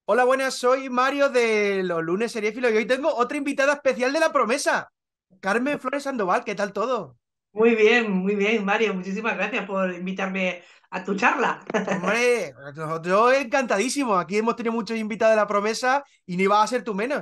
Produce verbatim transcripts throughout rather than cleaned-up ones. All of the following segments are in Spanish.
Hola, buenas, soy Mario de los lunes seriéfilo y hoy tengo otra invitada especial de La Promesa, Carmen Flores Sandoval. ¿Qué tal todo? Muy bien, muy bien, Mario. Muchísimas gracias por invitarme a tu charla. Hombre, yo encantadísimo. Aquí hemos tenido muchos invitados de La Promesa y ni vas a ser tú menos.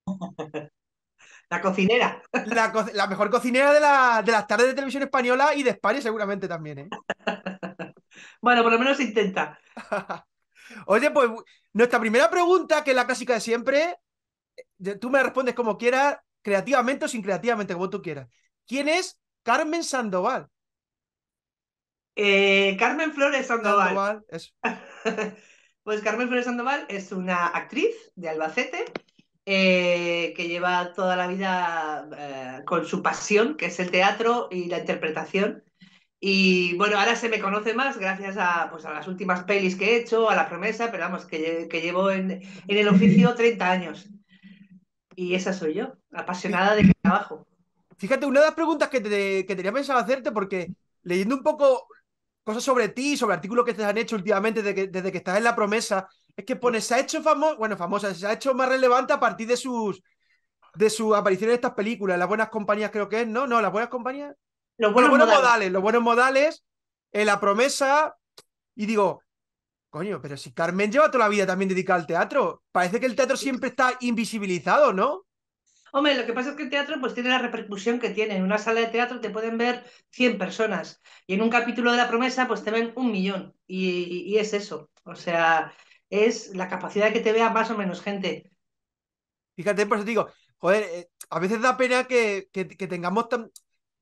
La cocinera. La, co- la mejor cocinera de, la- de las tardes de televisión española y de España seguramente también, ¿eh? Bueno, por lo menos intenta. Oye, pues nuestra primera pregunta, que es la clásica de siempre, eh, tú me respondes como quieras, creativamente o sin creativamente, como tú quieras. ¿Quién es Carmen Sandoval? Eh, Carmen Flores Sandoval. Sandoval, es... Pues Carmen Flores Sandoval es una actriz de Albacete eh, que lleva toda la vida eh, con su pasión, que es el teatro y la interpretación. Y bueno, ahora se me conoce más gracias a, pues, a las últimas pelis que he hecho, a La Promesa, pero vamos, que, que llevo en, en el oficio treinta años. Y esa soy yo, apasionada de mi trabajo. Fíjate, una de las preguntas que, te- que tenía pensado hacerte, porque leyendo un poco cosas sobre ti, sobre artículos que te han hecho últimamente desde que, desde que estás en La Promesa, es que pone, se ha hecho famoso, bueno, famosa, se ha hecho más relevante a partir de sus, de sus apariciones en estas películas, Las Buenas Compañías creo que es, ¿no? No, Las Buenas Compañías. Los No, Los buenos Buenos modales. Modales, Los Buenos Modales, en La Promesa, y digo, coño, pero si Carmen lleva toda la vida también dedicada al teatro, parece que el teatro siempre está invisibilizado, ¿no? Hombre, lo que pasa es que el teatro pues tiene la repercusión que tiene. En una sala de teatro te pueden ver cien personas y en un capítulo de La Promesa pues te ven un millón. Y, y- y es eso. O sea, es la capacidad de que te vea más o menos gente. Fíjate, por eso te digo, joder, eh, a veces da pena que, que- que tengamos tan,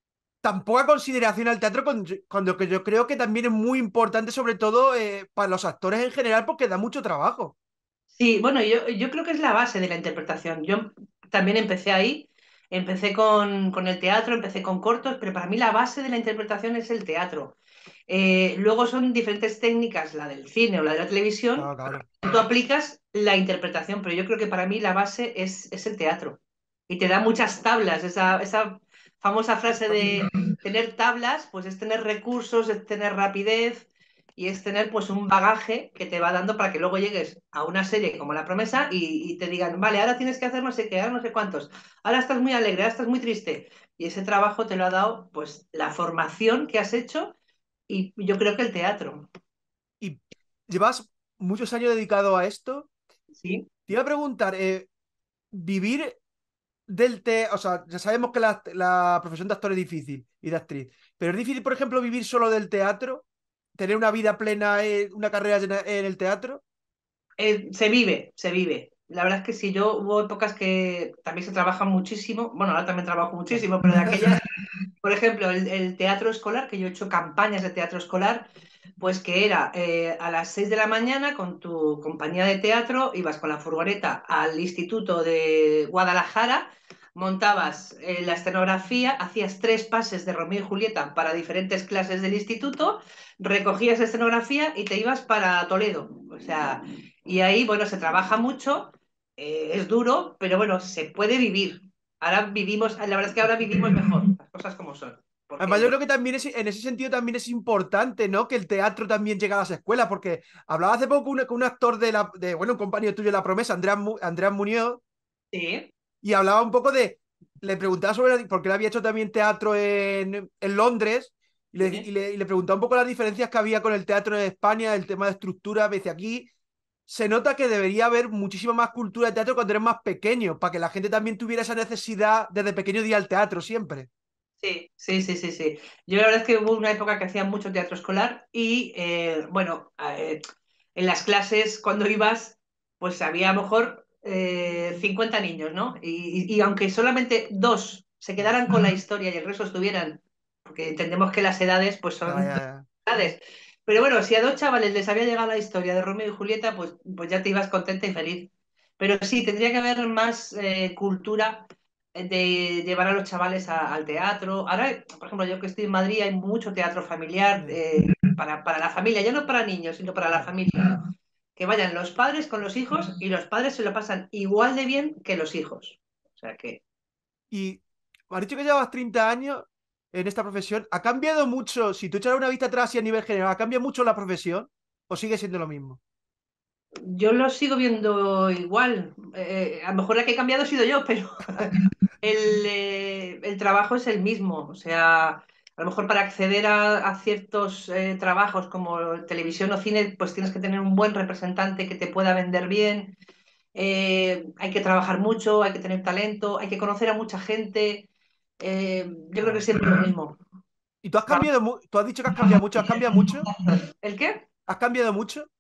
tan poca consideración al teatro con- cuando que yo creo que también es muy importante, sobre todo eh, para los actores en general, porque da mucho trabajo. Sí, bueno, yo, yo creo que es la base de la interpretación. Yo también empecé ahí, empecé con, con el teatro, empecé con cortos, pero para mí la base de la interpretación es el teatro. Eh, luego son diferentes técnicas, la del cine o la de la televisión, Claro, claro. tú aplicas la interpretación, pero yo creo que para mí la base es, es el teatro. Y te da muchas tablas, esa, esa famosa frase de tener tablas, pues es tener recursos, es tener rapidez y es tener pues un bagaje que te va dando para que luego llegues a una serie como La Promesa y, y te digan, vale, ahora tienes que hacer no sé qué, ahora no sé cuántos, ahora estás muy alegre, ahora estás muy triste. Y ese trabajo te lo ha dado pues la formación que has hecho y yo creo que el teatro, Y llevas muchos años dedicado a esto. ¿sí? Te iba a preguntar, eh, vivir del teatro, o sea, ya sabemos que la, la profesión de actor es difícil y de actriz, pero es difícil, por ejemplo, vivir solo del teatro, tener una vida plena, eh, una carrera llena en el teatro. Eh, se vive, se vive. La verdad es que sí, yo hubo épocas que también se trabaja muchísimo, bueno, ahora también trabajo Claro. muchísimo, pero de aquellas, por ejemplo, el, el teatro escolar, que yo he hecho campañas de teatro escolar, pues que era eh, a las seis de la mañana con tu compañía de teatro, ibas con la furgoneta al Instituto de Guadalajara, montabas eh, la escenografía, hacías tres pases de Romeo y Julieta para diferentes clases del instituto, recogías la escenografía y te ibas para Toledo. O sea, y ahí, bueno, se trabaja mucho, eh, es duro, pero bueno, se puede vivir. Ahora vivimos, la verdad es que ahora vivimos mejor, las cosas como son. Además, Porque, yo bueno, creo que también es, en ese sentido también es importante, ¿no? Que el teatro también llegue a las escuelas, porque hablaba hace poco con un, con un actor de la, de, bueno, un compañero tuyo de La Promesa, Andrés, Mu- Andrés Muñoz, sí, y hablaba un poco de, le preguntaba sobre, porque él había hecho también teatro en, en Londres, y le, y, sí. le, y le preguntaba un poco las diferencias que había con el teatro en España, el tema de estructura, me dice, aquí se nota que debería haber muchísima más cultura de teatro cuando eres más pequeño, para que la gente también tuviera esa necesidad desde pequeño de ir al teatro siempre. Sí, sí, sí, sí, sí. Yo la verdad es que hubo una época que hacía mucho teatro escolar y, eh, bueno, eh, en las clases cuando ibas, pues había a lo mejor eh, cincuenta niños, ¿no? Y, y- y aunque solamente dos se quedaran con la historia y el resto estuvieran, porque entendemos que las edades pues Ya, son ya, ya. edades, pero bueno, si a dos chavales les había llegado la historia de Romeo y Julieta, pues, pues ya te ibas contenta y feliz. Pero sí, tendría que haber más eh, cultura de llevar a los chavales a- al teatro. Ahora, por ejemplo, yo que estoy en Madrid, hay mucho teatro familiar Sí, eh, para, para la familia, ya no para niños, sino para la claro. familia. Que vayan los padres con los hijos y los padres se lo pasan igual de bien que los hijos. O sea que Y me has dicho que llevas treinta años en esta profesión. ¿Ha cambiado mucho? Si tú echas una vista atrás y a nivel general, ¿ha cambiado mucho la profesión? ¿O sigue siendo lo mismo? Yo lo sigo viendo igual. Eh, a lo mejor la que he cambiado he sido yo, pero el, eh, el trabajo es el mismo. O sea, a lo mejor para acceder a, a ciertos eh, trabajos como televisión o cine, pues tienes que tener un buen representante que te pueda vender bien. Eh, hay que trabajar mucho, hay que tener talento, hay que conocer a mucha gente. Eh, yo creo que es Claro. siempre lo mismo. ¿Y tú has cambiado, mu- tú has dicho que has cambiado mucho? ¿Has cambiado mucho? ¿El qué? ¿Has cambiado mucho?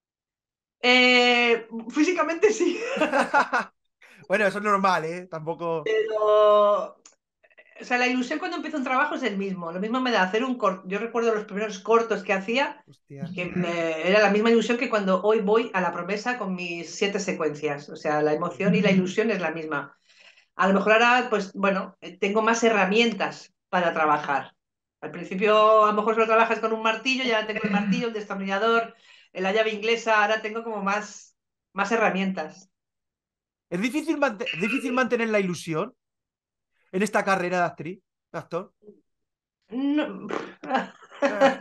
Eh, físicamente sí, Bueno, eso es normal, ¿eh? Tampoco. pero o sea, la ilusión cuando empiezo un trabajo es el mismo. Lo mismo me da hacer un corto. Yo recuerdo los primeros cortos que hacía, Hostia. que me- era la misma ilusión que cuando hoy voy a la promesa con mis siete secuencias. O sea, la emoción y la ilusión es la misma. A lo mejor ahora, pues bueno, eh, tengo más herramientas para trabajar. Al principio, a lo mejor solo trabajas con un martillo, ya tengo el martillo, el destornillador, la llave inglesa, ahora tengo como más, más herramientas. ¿Es difícil, mante- es difícil mantener la ilusión en esta carrera de actriz, de actor? No. Ah,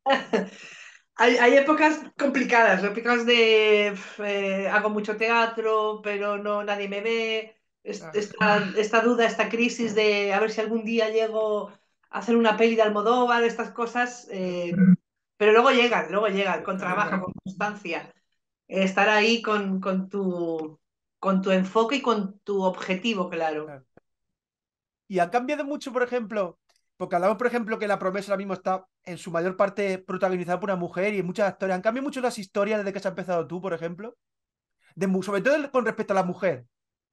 Hay, hay épocas complicadas, épocas de eh, hago mucho teatro, pero no nadie me ve. Es- ah, Esta, esta duda, esta crisis de a ver si algún día llego a hacer una peli de Almodóvar, estas cosas, eh, pero luego llegan, luego llegan, con trabajo, con constancia. Estar ahí con, con tu, con tu enfoque y con tu objetivo, claro. ah. Y han cambiado mucho, por ejemplo, porque hablamos, por ejemplo, que La Promesa ahora mismo está en su mayor parte protagonizada por una mujer y en muchas historias. ¿Han cambiado mucho las historias desde que has empezado tú, por ejemplo? De, mu- sobre todo con respecto a la mujer.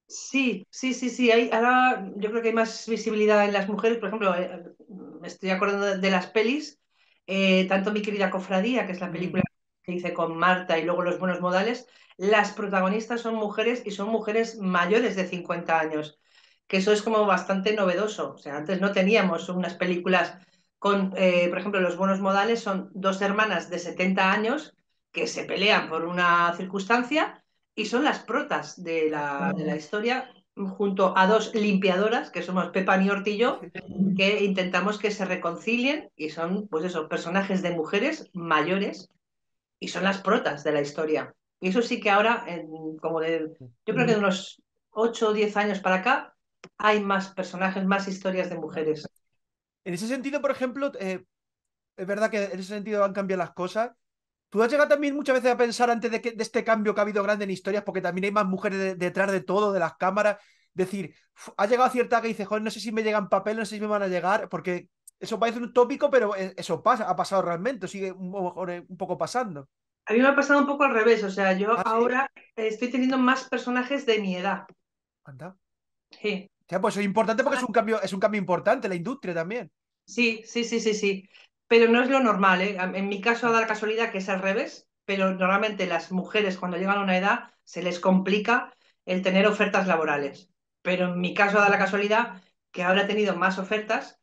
Sí, sí, sí, sí. Hay, ahora yo creo que hay más visibilidad en las mujeres. Por ejemplo, eh, me estoy acordando de, de las pelis. Eh, tanto Mi querida Cofradía, que es la Mm, película que hice con Marta, y luego Los buenos modales, las protagonistas son mujeres y son mujeres mayores de cincuenta años, que eso es como bastante novedoso. O sea, antes no teníamos unas películas con, eh, por ejemplo, Los buenos modales son dos hermanas de setenta años que se pelean por una circunstancia y son las protas de la, de la historia, junto a dos limpiadoras, que somos Pepa Niort y yo, que intentamos que se reconcilien y son, pues eso, personajes de mujeres mayores y son las protas de la historia. Y eso sí que ahora, en, como de, yo creo que de unos ocho o diez años para acá, hay más personajes, más historias de mujeres. En ese sentido, por ejemplo, eh, es verdad que en ese sentido han cambiado las cosas. ¿Tú has llegado también muchas veces a pensar antes de, que, de este cambio que ha habido grande en historias, porque también hay más mujeres de- detrás de todo, de las cámaras? Decir, "Uf, ha llegado a cierta edad que dice, joder, no sé si me llegan papeles, no sé si me van a llegar, porque eso parece un tópico, pero e- eso pasa, ha pasado realmente, sigue un, mejor, eh, un poco pasando. A mí me ha pasado un poco al revés, o sea, yo Ah, sí, ahora estoy teniendo más personajes de mi edad. anda. Sí. O sea, pues eso es importante porque es un cambio, es un cambio importante en la industria también. Sí, sí, sí, sí, sí. Pero no es lo normal, ¿eh? En mi caso Ah, da la casualidad que es al revés, pero normalmente las mujeres cuando llegan a una edad se les complica el tener ofertas laborales. Pero en mi caso da la casualidad que ahora he tenido más ofertas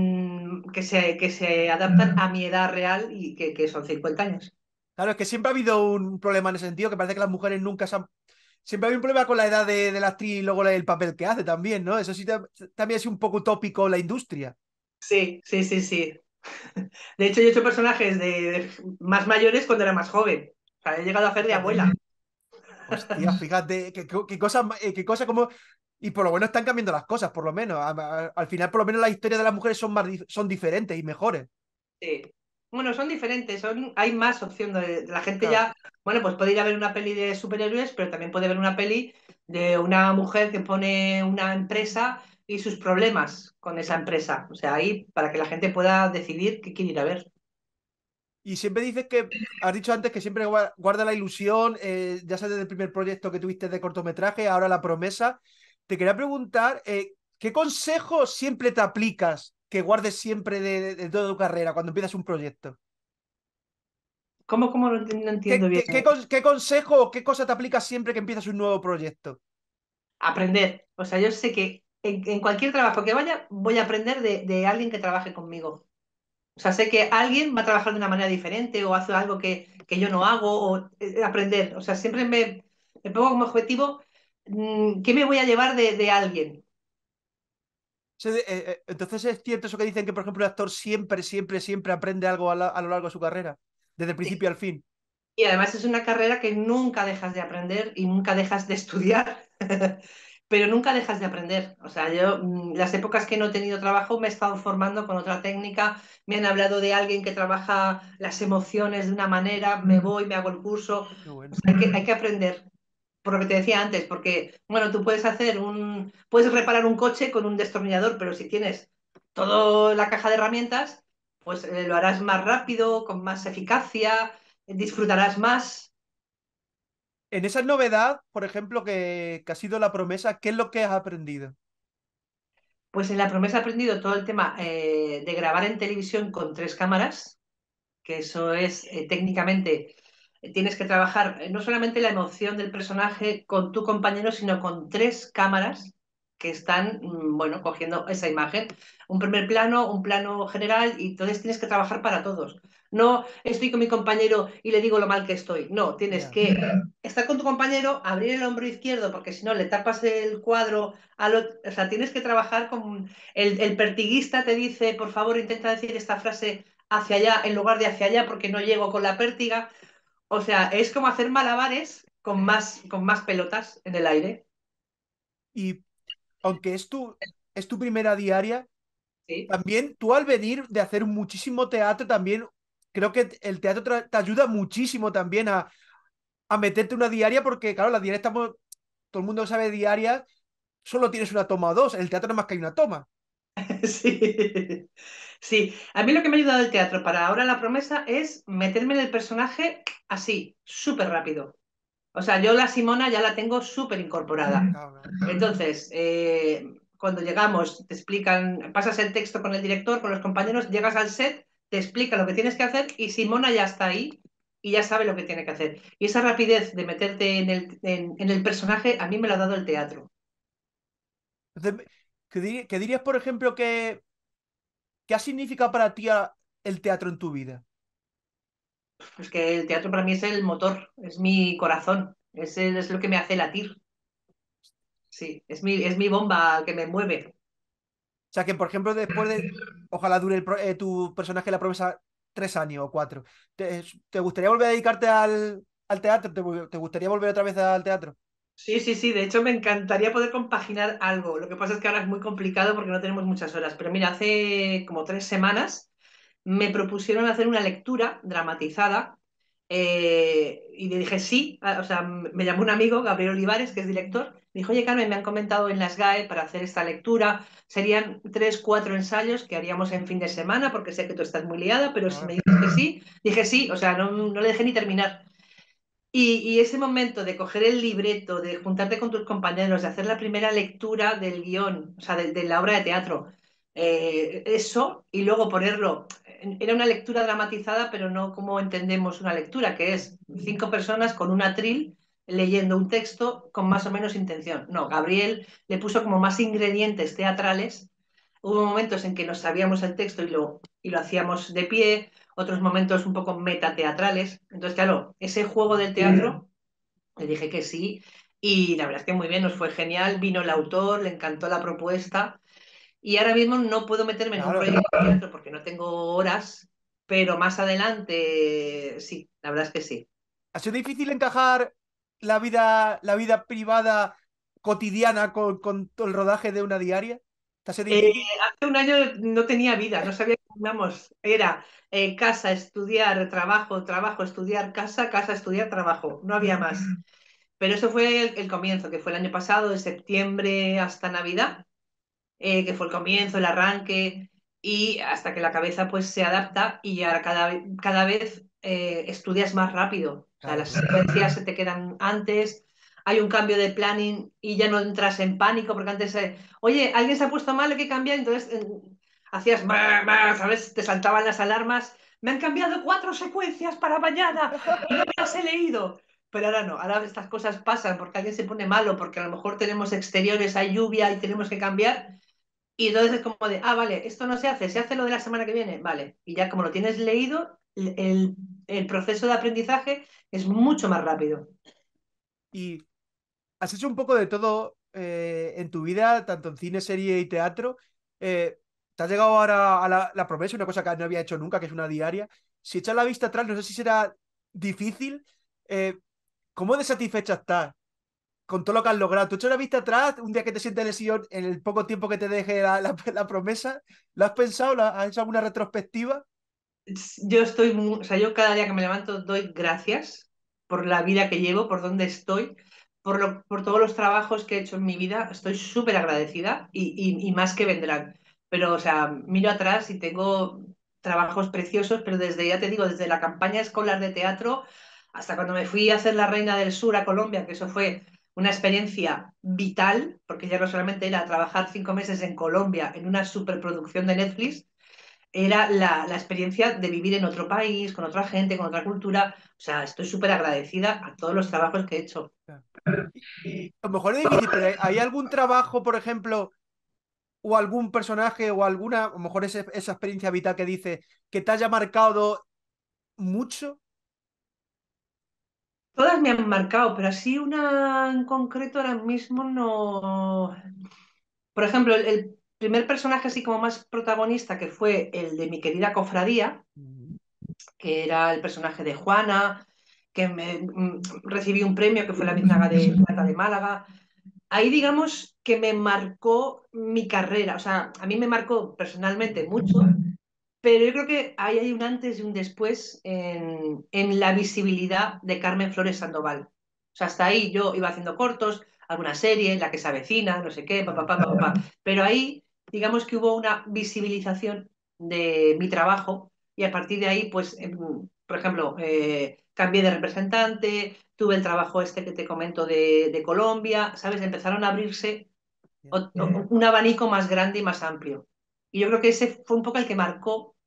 mm, que se, que se adaptan a mi edad real y que, que son cincuenta años. claro, es que siempre ha habido un problema en ese sentido, que parece que las mujeres nunca se han... Siempre hay un problema con la edad de, de la actriz y luego la- el papel que hace también, ¿no? Eso sí ta- también es un poco utópico en la industria. Sí, sí, sí, sí. De hecho, yo he hecho personajes de, de más mayores cuando era más joven. O sea, he llegado a hacer de Fíjate. abuela. Hostia, fíjate, qué, qué- qué cosa, eh, qué cosa como... Y por lo menos están cambiando las cosas, por lo menos. A- a- al final, por lo menos las historias de las mujeres son más dif- son diferentes y mejores. Sí. Bueno, son diferentes, son, hay más opción de, la gente Claro. ya, bueno, pues puede ir a ver una peli de superhéroes, pero también puede ver una peli de una mujer que pone una empresa y sus problemas con esa empresa. O sea, ahí para que la gente pueda decidir qué quiere ir a ver. Y siempre dices que, has dicho antes que siempre gua- guarda la ilusión, eh, ya sea desde el primer proyecto que tuviste de cortometraje, ahora la promesa. Te quería preguntar, eh, ¿qué consejo siempre te aplicas que guardes siempre de, de- de toda tu carrera cuando empiezas un proyecto? ¿Cómo, cómo no, ent- no entiendo ¿Qué, bien? qué, qué con- qué consejo o qué cosa te aplicas siempre que empiezas un nuevo proyecto? Aprender. O sea, yo sé que en, en cualquier trabajo que vaya, voy a aprender de, de alguien que trabaje conmigo. O sea, sé que alguien va a trabajar de una manera diferente o hace algo que, que yo no hago o eh, aprender. O sea, siempre me, me pongo como objetivo mm, qué me voy a llevar de, de alguien. Se de- eh, eh, entonces es cierto eso que dicen que, por ejemplo, el actor siempre, siempre, siempre aprende algo a, la- a lo largo de su carrera, desde el Sí, principio al fin. Y además es una carrera que nunca dejas de aprender y nunca dejas de estudiar, pero nunca dejas de aprender. O sea, yo mm, las épocas que no he tenido trabajo me he estado formando con otra técnica, me han hablado de alguien que trabaja las emociones de una manera, me voy, me hago el curso. Qué O bueno. sea, hay que, hay que aprender. Por lo que te decía antes, porque, bueno, tú puedes hacer un, puedes reparar un coche con un destornillador, pero si tienes toda la caja de herramientas, pues eh, lo harás más rápido, con más eficacia, disfrutarás más. En esa novedad, por ejemplo, que, que ha sido la promesa, ¿qué es lo que has aprendido? Pues en la promesa he aprendido todo el tema eh, de grabar en televisión con tres cámaras, que eso es eh, técnicamente, eh, tienes que trabajar eh, no solamente la emoción del personaje con tu compañero, sino con tres cámaras que están, mm, bueno, cogiendo esa imagen. Un primer plano, un plano general, y entonces tienes que trabajar para todos. No estoy con mi compañero y le digo lo mal que estoy. No, tienes Ya. que estar con tu compañero, abrir el hombro izquierdo, porque si no le tapas el cuadro al otro. O sea, tienes que trabajar con el, el pertiguista te dice, por favor, intenta decir esta frase hacia allá en lugar de hacia allá porque no llego con la pértiga. O sea, es como hacer malabares con más, con más pelotas en el aire. Y aunque es tu, es tu primera diaria, Sí, también tú al venir de hacer muchísimo teatro, también creo que el teatro tra- te ayuda muchísimo también a, a meterte una diaria, porque claro, la diaria estamos, todo el mundo sabe diarias, solo tienes una toma o dos, el teatro no es más que hay una toma. sí. Sí, a mí lo que me ha ayudado el teatro para ahora la promesa es meterme en el personaje así, súper rápido. O sea, yo la Simona ya la tengo súper incorporada. Claro, claro. Entonces, eh, cuando llegamos, te explican, pasas el texto con el director, con los compañeros, llegas al set, te explica lo que tienes que hacer y Simona ya está ahí y ya sabe lo que tiene que hacer. Y esa rapidez de meterte en el, en, en el personaje, a mí me lo ha dado el teatro. Entonces, ¿qué, diri- qué dirías, por ejemplo, que, qué ha significado para ti a- el teatro en tu vida? Es que el teatro para mí es el motor, es mi corazón, es, el- es lo que me hace latir. Sí, es mi, es mi bomba que me mueve. O sea, que por ejemplo, después de, ojalá dure el pro- eh, tu personaje la promesa tres años o cuatro, ¿te, te gustaría volver a dedicarte al, al teatro? ¿Te, gu- te gustaría volver otra vez al teatro? Sí, sí, sí, de hecho me encantaría poder compaginar algo. Lo que pasa es que ahora es muy complicado porque no tenemos muchas horas. Pero mira, hace como tres semanas me propusieron hacer una lectura dramatizada eh, y le dije sí. Ah, o sea, m- me llamó un amigo, Gabriel Olivares, que es director. Me dijo, oye, Carmen, me han comentado en las S G A E para hacer esta lectura. Serían tres, cuatro ensayos que haríamos en fin de semana porque sé que tú estás muy liada, pero si me Claro. dices que sí, dije sí. O sea, no, no le dejé ni terminar. Y, y ese momento de coger el libreto, de juntarte con tus compañeros, de hacer la primera lectura del guión, o sea, de, de la obra de teatro, eh, eso, y luego ponerlo, era una lectura dramatizada, pero no como entendemos una lectura, que es cinco personas con un atril leyendo un texto con más o menos intención. No, Gabriel le puso como más ingredientes teatrales. Hubo momentos en que nos sabíamos el texto y lo, y lo hacíamos de pie, otros momentos un poco metateatrales. Entonces, claro, ese juego del teatro, le dije que sí y la verdad es que muy bien, nos fue genial, vino el autor, le encantó la propuesta y ahora mismo no puedo meterme en un Claro. proyecto de teatro porque no tengo horas, pero más adelante sí, la verdad es que sí. ¿Ha sido difícil encajar la vida, la vida privada cotidiana con, con todo el rodaje de una diaria? ¿Te ha sido Eh, difícil? hace un año no tenía vida, no sabía cómo vamos. Era eh, casa, estudiar, trabajo, trabajo, estudiar, casa, casa, estudiar, trabajo. No había más. Pero eso fue el, el comienzo, que fue el año pasado, de septiembre hasta Navidad, eh, que fue el comienzo, el arranque, y hasta que la cabeza pues se adapta y ahora cada, ve- cada vez eh, estudias más rápido. O sea, Claro, las claro. secuencias se te quedan antes, hay un cambio de planning y ya no entras en pánico, porque antes, eh, oye, alguien se ha puesto mal, hay que cambiar, entonces eh, hacías, "Bah, bah", ¿sabes? Te saltaban las alarmas. Me han cambiado cuatro secuencias para mañana y no me las he leído. Pero ahora no, ahora estas cosas pasan porque alguien se pone malo, porque a lo mejor tenemos exteriores, hay lluvia y tenemos que cambiar. Y entonces es como de, ah, vale, esto no se hace, se hace lo de la semana que viene, vale. Y ya como lo tienes leído, el, el proceso de aprendizaje es mucho más rápido. Y has hecho un poco de todo eh, en tu vida, tanto en cine, serie y teatro. Eh, te has llegado ahora a la, la promesa, una cosa que no había hecho nunca, que es una diaria. Si echas la vista atrás, no sé si será difícil, eh, ¿cómo de satisfecha estás con todo lo que has logrado? ¿Tú echas la vista atrás un día que te sientes lesión en el poco tiempo que te deje la, la- la promesa? ¿Lo has pensado? ¿Lo has has hecho alguna retrospectiva? Yo estoy, mu- o sea, yo cada día que me levanto doy gracias por la vida que llevo, por dónde estoy, por, lo, por todos los trabajos que he hecho en mi vida. Estoy súper agradecida y, y, y más que vendrán. Pero, o sea, miro atrás y tengo trabajos preciosos, pero desde, ya te digo, desde la campaña escolar de teatro hasta cuando me fui a hacer La Reina del Sur a Colombia, que eso fue una experiencia vital, porque ya no solamente era trabajar cinco meses en Colombia en una superproducción de Netflix, era la, la experiencia de vivir en otro país, con otra gente, con otra cultura. O sea, estoy súper agradecida a todos los trabajos que he hecho. Claro. Y- A lo mejor es difícil, pero ¿hay hay algún trabajo, por ejemplo, o algún personaje o alguna, a lo mejor ese- esa experiencia vital que dice que te haya marcado mucho? Todas me han marcado, pero así una en concreto ahora mismo no. Por ejemplo, el, el primer personaje así como más protagonista, que fue el de mi querida cofradía, Ujú. que era el personaje de Juana, que me, mm, recibí un premio que fue la Biznaga de Plata de Málaga. Ahí digamos que me marcó mi carrera, o sea, a mí me marcó personalmente mucho, pero yo creo que ahí hay un antes y un después en, en la visibilidad de Carmen Flores Sandoval. O sea, hasta ahí yo iba haciendo cortos, alguna serie, La que se avecina, no sé qué, papá, Claro. papá, papá. Pero ahí, digamos que hubo una visibilización de mi trabajo y a partir de ahí, pues, em, por ejemplo, eh, cambié de representante, tuve el trabajo este que te comento de, de Colombia, ¿sabes? Empezaron a abrirse Ya. o- o- un abanico más grande y más amplio. Y yo creo que ese fue un poco el que marcó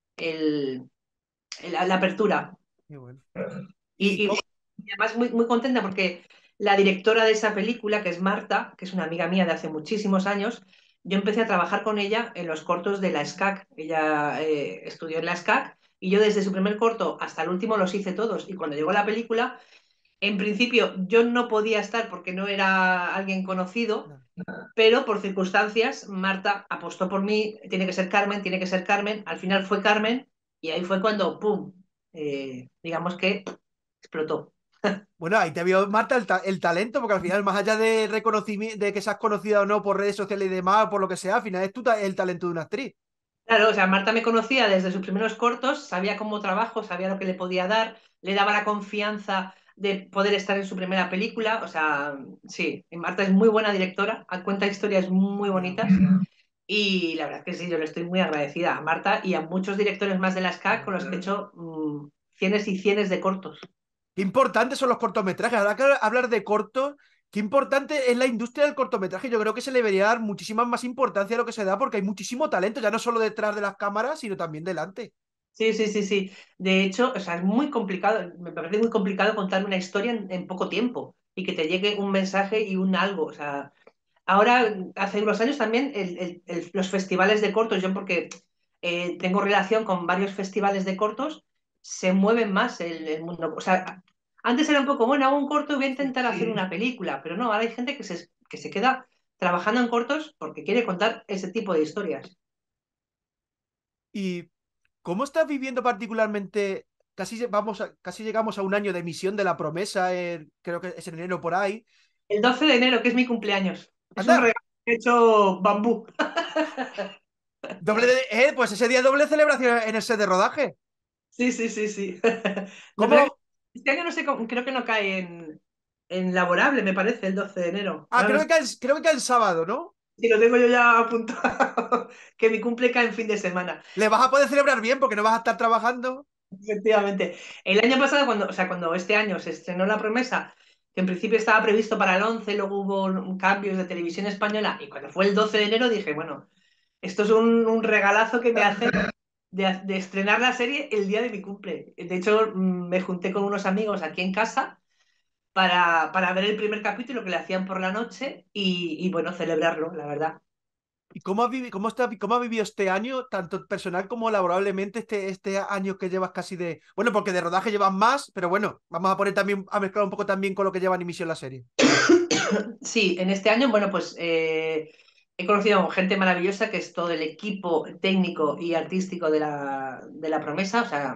el, la, la apertura. Qué bueno. ¿Y Y, y- cómo? y además muy, muy contenta porque la directora de esa película, que es Marta, que es una amiga mía de hace muchísimos años, yo empecé a trabajar con ella en los cortos de la SCAC. Ella eh, estudió en la SCAC y yo desde su primer corto hasta el último los hice todos. Y cuando llegó la película, en principio yo no podía estar porque no era alguien conocido, No. pero por circunstancias Marta apostó por mí, tiene que ser Carmen, tiene que ser Carmen, al final fue Carmen y ahí fue cuando, ¡pum!, eh, digamos que explotó. Bueno, ahí te vio, Marta, el, ta- el talento, porque al final, más allá de reconocimiento, de que seas conocida o no por redes sociales y demás, por lo que sea, al final es tú ta- el talento de una actriz. Claro, o sea, Marta me conocía desde sus primeros cortos, sabía cómo trabajo, sabía lo que le podía dar, le daba la confianza de poder estar en su primera película, o sea, sí, y Marta es muy buena directora, cuenta historias muy Ya, bonitas y la verdad es que sí, yo le estoy muy agradecida a Marta y a muchos directores más de la SCAC con ya. los que he hecho mmm, cienes y cienes de cortos. Qué importantes son los cortometrajes. Ahora que hablar de cortos, qué importante es la industria del cortometraje. Yo creo que se le debería dar muchísima más importancia a lo que se da porque hay muchísimo talento, ya no solo detrás de las cámaras, sino también delante. Sí, sí, sí, sí. De hecho, o sea, es muy complicado, me parece muy complicado contar una historia en, en poco tiempo y que te llegue un mensaje y un algo. O sea, ahora, hace unos años también, el- el- el- los festivales de cortos, yo porque eh, tengo relación con varios festivales de cortos, se mueven más el, el mundo. O sea, antes era un poco, bueno, hago un corto y voy a Sí. intentar hacer una película, pero no, ahora hay gente que se, que se queda trabajando en cortos porque quiere contar ese tipo de historias. ¿Y cómo estás viviendo particularmente? Casi, lle- vamos a- casi llegamos a un año de emisión de La Promesa, en- creo que es en enero por ahí. El doce de enero, que es mi cumpleaños, es un Anda, regalo que he hecho bambú. doble de, eh, pues ese día doble celebración en el set de rodaje. Sí, sí, sí, sí. Lo que ¿Cómo? pasa es que este año no sé, cómo- creo que no cae en, en laborable, me parece, el doce de enero. Ah, Ahora no creo sé que cae, el- creo que cae el sábado, ¿no? si lo tengo yo ya apuntado, que mi cumple cae en fin de semana. Le vas a poder celebrar bien porque no vas a estar trabajando. Efectivamente. El año pasado, cuando, o sea, cuando este año se estrenó La Promesa, que en principio estaba previsto para el once, luego hubo un- cambios de televisión española, y cuando fue el doce de enero dije, bueno, esto es un, un regalazo que me hace de, de estrenar la serie el día de mi cumple. De hecho, mm, me junté con unos amigos aquí en casa para, para ver el primer capítulo que le hacían por la noche y, y, bueno, celebrarlo, la verdad. ¿Y cómo has vivido, cómo está, cómo has vivido este año, tanto personal como laborablemente, este, este año que llevas casi de. Bueno, porque de rodaje llevas más, pero bueno, vamos a poner también, a mezclar un poco también con lo que lleva en emisión la serie. Sí, en este año, bueno, pues eh, he conocido gente maravillosa que es todo el equipo técnico y artístico de la, de la promesa, o sea,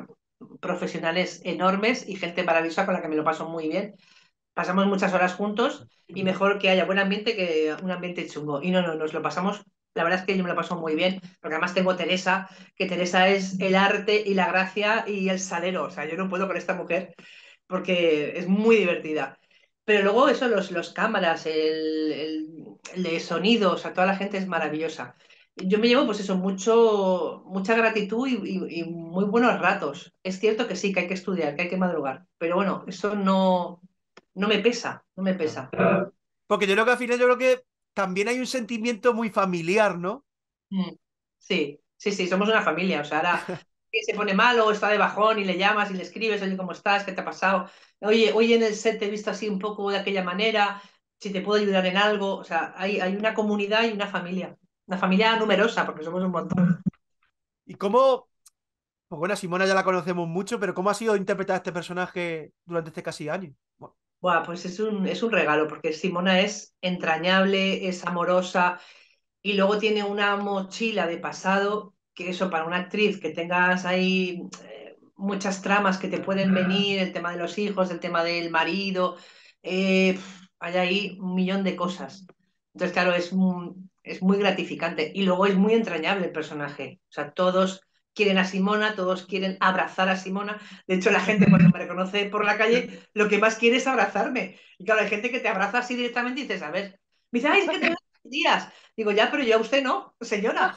profesionales enormes y gente maravillosa con la que me lo paso muy bien. Pasamos muchas horas juntos y mejor que haya buen ambiente que un ambiente chungo. Y no, no, nos lo pasamos, la verdad es que yo me lo paso muy bien, porque además tengo Teresa, que Teresa es el arte y la gracia y el salero. O sea, yo no puedo con esta mujer porque es muy divertida. Pero luego eso, los, los cámaras, el, el, el de sonido, o sea, toda la gente es maravillosa. Yo me llevo, pues eso, mucho, mucha gratitud y, y- y muy buenos ratos. Es cierto que sí, que hay que estudiar, que hay que madrugar, pero bueno, eso no, no me pesa, no me Claro. pesa. Porque yo creo que al final yo creo que también hay un sentimiento muy familiar, ¿no? Mm. Sí, sí, sí, somos una familia. O sea, ahora que se pone malo o está de bajón y le llamas y le escribes, oye, ¿cómo estás? ¿Qué te ha pasado? Oye, hoy en el set te he visto así un poco de aquella manera, si te puedo ayudar en algo. O sea, hay, hay una comunidad y una familia. Una familia numerosa, porque somos un montón. Y cómo, pues bueno, a Simona ya la conocemos mucho, pero ¿cómo ha sido interpretar a este personaje durante este casi año? Bueno, Buah, pues es un, es un regalo, porque Simona es entrañable, es amorosa y luego tiene una mochila de pasado, que eso para una actriz que tengas ahí eh, muchas tramas que te pueden venir, el tema de los hijos, el tema del marido, eh, pf, hay ahí un millón de cosas. Entonces, claro, es, mu- es muy gratificante y luego es muy entrañable el personaje. O sea, todos quieren a Simona, todos quieren abrazar a Simona. De hecho, la gente cuando me reconoce por la calle, lo que más quiere es abrazarme. Y claro, hay gente que te abraza así directamente y dices, a ver, me dice, ay, es que te veo todos los días. Digo, ya, pero yo a usted no, señora.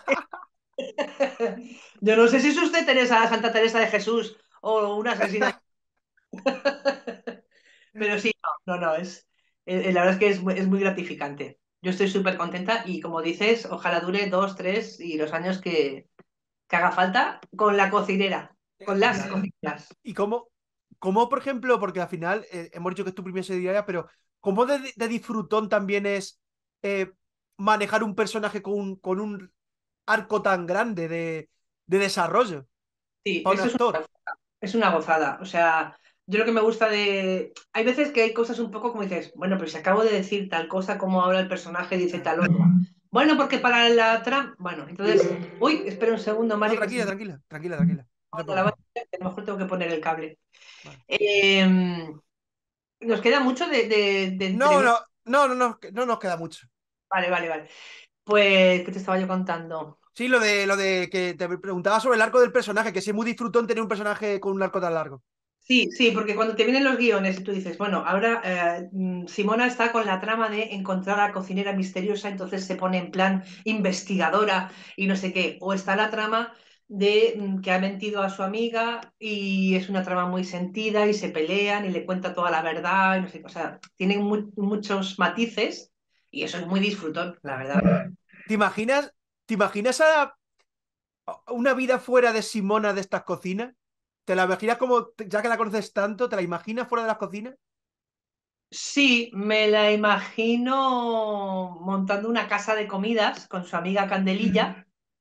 Yo no sé si es usted Teresa, Santa Teresa de Jesús o una asesina. Pero sí, no, no, no, es, eh, la verdad es que es, muy- es muy gratificante. Yo estoy súper contenta y como dices, ojalá dure dos, tres y los años que, que haga falta con la cocinera, con las claro. cocineras. Y cómo, cómo, por ejemplo, porque al final eh, hemos dicho que es tu primer serie diaria, pero ¿cómo de, de disfrutón también es eh, manejar un personaje con un, con un arco tan grande de, de desarrollo Sí, para un eso es actor? una, es una gozada. O sea, yo lo que me gusta de... Hay veces que hay cosas un poco como dices, bueno, pero si acabo de decir tal cosa, como ahora el personaje dice Claro. tal otra. Bueno, porque para la trama... Bueno, entonces... Uy, espera un segundo, No, Mario, que se tranquila, me... tranquila, tranquila, tranquila. No te A la preocupes. bañera, que a lo mejor tengo que poner el cable. Vale. Eh, nos queda mucho de, de, de No, entrevista. no, no, no, no, no nos queda mucho. Vale, vale, vale. Pues, ¿qué te estaba yo contando? Sí, lo de lo de que te preguntaba sobre el arco del personaje, que sí es muy disfrutón tener un personaje con un arco tan largo. Sí, sí, porque cuando te vienen los guiones y tú dices, bueno, ahora eh, mm, Simona está con la trama de encontrar a la cocinera misteriosa, entonces se pone en plan investigadora y no sé qué, o está la trama de mm, que ha mentido a su amiga y es una trama muy sentida y se pelean y le cuenta toda la verdad y no sé qué, o sea, tienen mu- muchos matices y eso es muy disfrutón, la Claro. verdad. ¿Te imaginas, te imaginas a a una vida fuera de Simona de estas cocinas? ¿Te la imaginas como, ya que la conoces tanto, te la imaginas fuera de las cocinas? Sí, me la imagino montando una casa de comidas con su amiga Candelilla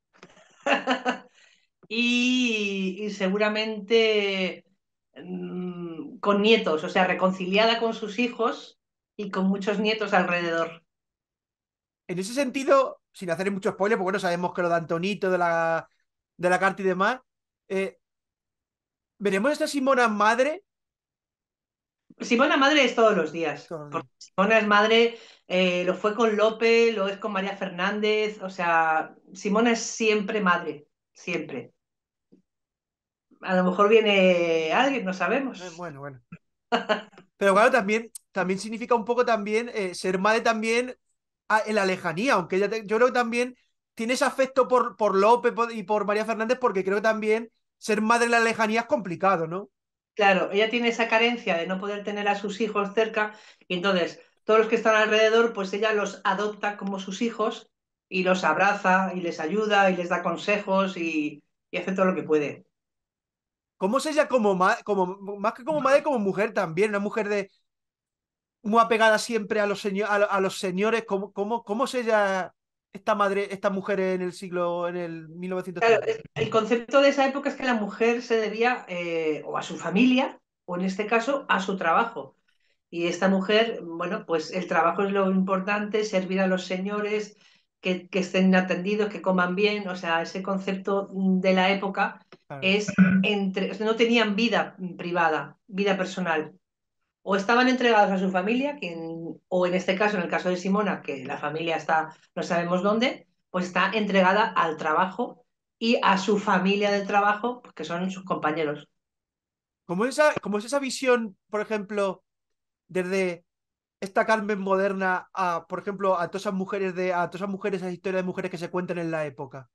y, y seguramente mm, con nietos, o sea, reconciliada con sus hijos y con muchos nietos alrededor. En ese sentido, sin hacer mucho spoiler, porque bueno, sabemos que lo de Antonito, de la, de la carta y demás, eh, ¿veremos a esta Simona madre? Simona madre es todos los días, Todos los días. porque Simona es madre, eh, lo fue con Lope, lo es con María Fernández, o sea, Simona es siempre madre, siempre. A lo mejor viene alguien, no Eh, sabemos. bueno, bueno. Pero claro, también, también significa un poco también eh, ser madre también a- en la lejanía, aunque ella te- yo creo que también tienes afecto por, por López por- y por María Fernández, porque creo que también ser madre en la lejanía es complicado, ¿no? Claro, ella tiene esa carencia de no poder tener a sus hijos cerca y entonces todos los que están alrededor, pues ella los adopta como sus hijos y los abraza y les ayuda y les da consejos y, y hace todo lo que puede. ¿Cómo es ella como, ma- como más que como madre, como mujer también? Una mujer de muy apegada siempre a los, seño- a, lo- a los señores. ¿Cómo, cómo, cómo es ella, esta madre, esta mujer en el siglo, en el Claro, mil novecientos treinta? es- el concepto de esa época es que la mujer se debía eh, o a su familia o en este caso a su trabajo. Y esta mujer, bueno, pues el trabajo es lo importante, servir a los señores, que, que estén atendidos, que coman bien, o sea, ese concepto de la época Claro. es entre, no tenían vida privada, vida personal. O estaban entregados a su familia, quien, o en este caso, en el caso de Simona, que la familia está, no sabemos dónde, pues está entregada al trabajo y a su familia del trabajo, que son sus compañeros. ¿Cómo es esa, cómo es esa visión, por ejemplo, desde esta Carmen moderna a, por ejemplo, a todas esas mujeres de, a todas esas mujeres, esas historias de mujeres que se cuentan en la época?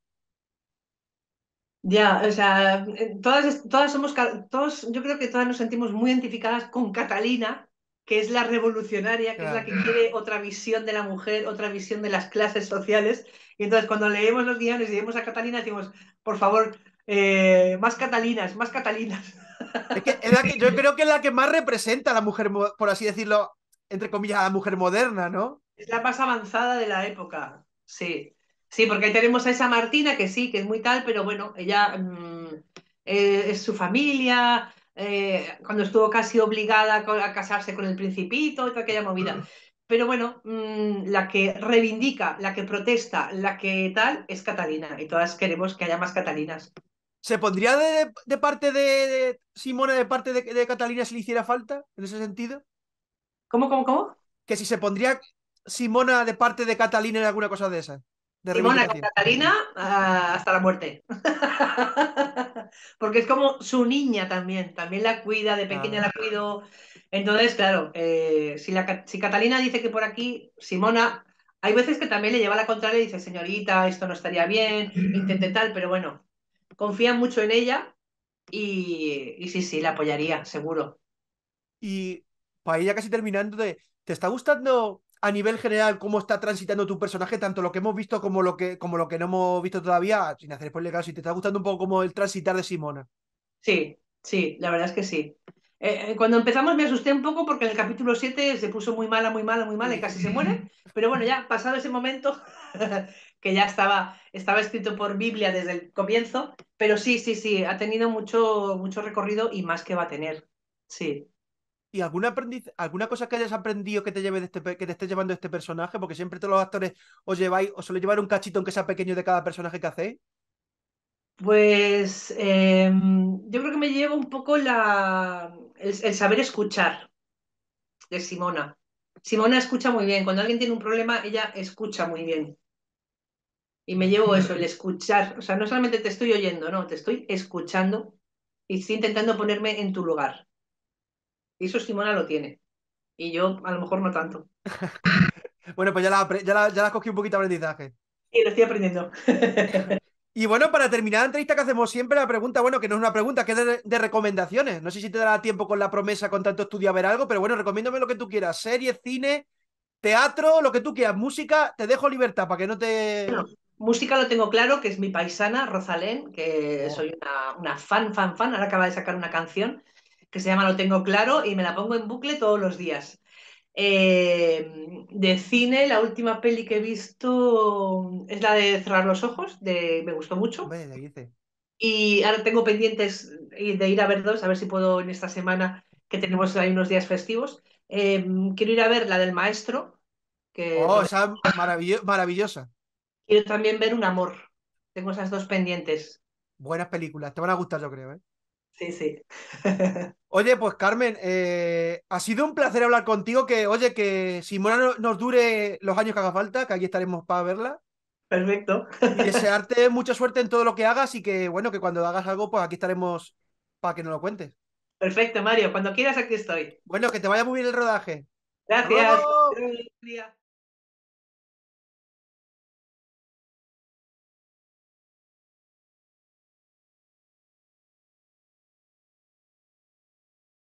Ya, o sea, eh, todas, todas somos, ca- todos, yo creo que todas nos sentimos muy identificadas con Catalina, que es la revolucionaria, que es la Claro. que quiere otra visión de la mujer, otra visión de las clases sociales. Y entonces cuando leemos los guiones y vemos a Catalina, decimos, por favor, eh, más Catalinas, más Catalinas. Es que es la que yo creo que es la que más representa a la mujer, mo- por así decirlo, entre comillas, a la mujer moderna, ¿no? Es la más avanzada de la época, sí. Sí, porque ahí tenemos a esa Martina que sí, que es muy tal, pero bueno, ella mm, eh, es su familia, eh, cuando estuvo casi obligada a, co- a casarse con el Principito y toda aquella movida. Pero bueno, mm, la que reivindica, la que protesta, la que tal, es Catalina. Y todas queremos que haya más Catalinas. ¿Se pondría de, de parte de, de Simona, de parte de, de Catalina, si le hiciera falta, en ese sentido? ¿Cómo, cómo, cómo? Que si se pondría Simona de parte de Catalina en alguna cosa de esas, de Simona con reivindicación. Catalina ah, hasta la muerte. Porque es como su niña también, también la cuida, de pequeña Claro. la cuido. Entonces, claro, eh, si, la, si Catalina dice que por aquí, Simona, hay veces que también le lleva la contraria y dice, señorita, esto no estaría bien, intente tal, pero bueno, confía mucho en ella y, y sí, sí, la apoyaría, seguro. Y para ella casi terminando de, ¿te está gustando a nivel general cómo está transitando tu personaje, tanto lo que hemos visto como lo que, como lo que no hemos visto todavía, sin hacer spoiler, claro, si te está gustando un poco como el transitar de Simona? Sí, sí, la verdad es que sí. Eh, eh, cuando empezamos me asusté un poco porque en el capítulo siete se puso muy mala, muy mala, muy mala y Sí. casi se muere, pero bueno, ya pasado ese momento, que ya estaba, estaba escrito por Biblia desde el comienzo, pero sí, sí, sí, ha tenido mucho, mucho recorrido y más que va a tener. Sí. ¿Y alguna, aprendiz, alguna cosa que hayas aprendido que te lleve de este, pe- que te estés llevando de este personaje? Porque siempre todos los actores os lleváis, os suele llevar un cachito aunque sea pequeño de cada personaje que hacéis. Pues eh, yo creo que me lleva un poco la, el, el saber escuchar de Simona. Simona escucha muy bien. Cuando alguien tiene un problema, ella escucha muy bien. Y me Ya. llevo eso, el escuchar. O sea, no solamente te estoy oyendo, no, te estoy escuchando y estoy intentando ponerme en tu lugar. Y eso Simona lo tiene. Y yo a lo mejor no tanto. Bueno, pues ya la, apre- ya la, ya la cogí un poquito de aprendizaje. Y lo estoy aprendiendo. Y bueno, para terminar la entrevista que hacemos siempre, la pregunta, bueno, que no es una pregunta, que es de, de recomendaciones. No sé si te dará tiempo con la promesa, con tanto estudio a ver algo, pero bueno, recomiéndame lo que tú quieras. Series, cine, teatro, lo que tú quieras. Música, te dejo libertad para que no te... Bueno, música lo tengo claro, que es mi paisana, Rosalén, que Oh. soy una, una fan, fan, fan. Ahora acaba de sacar una canción que se llama Lo tengo claro y me la pongo en bucle todos los días. Eh, de cine, la última peli que he visto es la de Cerrar los ojos, de, me gustó mucho. Hombre, le dice. Y ahora tengo pendientes de ir a ver dos, a ver si puedo en esta semana que tenemos ahí unos días festivos. Eh, quiero ir a ver la del maestro, que Oh, Robert- esa maravillo- maravillosa. quiero también ver Un amor. Tengo esas dos pendientes. Buenas películas, te van a gustar, yo creo, ¿eh? Sí, sí. Oye, pues Carmen, eh, ha sido un placer hablar contigo. Que, oye, que Simona no- nos dure los años que haga falta, que aquí estaremos para verla. Perfecto. Y desearte mucha suerte en todo lo que hagas y que, bueno, que cuando hagas algo, pues aquí estaremos para que nos lo cuentes. Perfecto, Mario. Cuando quieras, aquí estoy. Bueno, que te vaya muy bien el rodaje. ¡Hasta Gracias. luego! Buen día.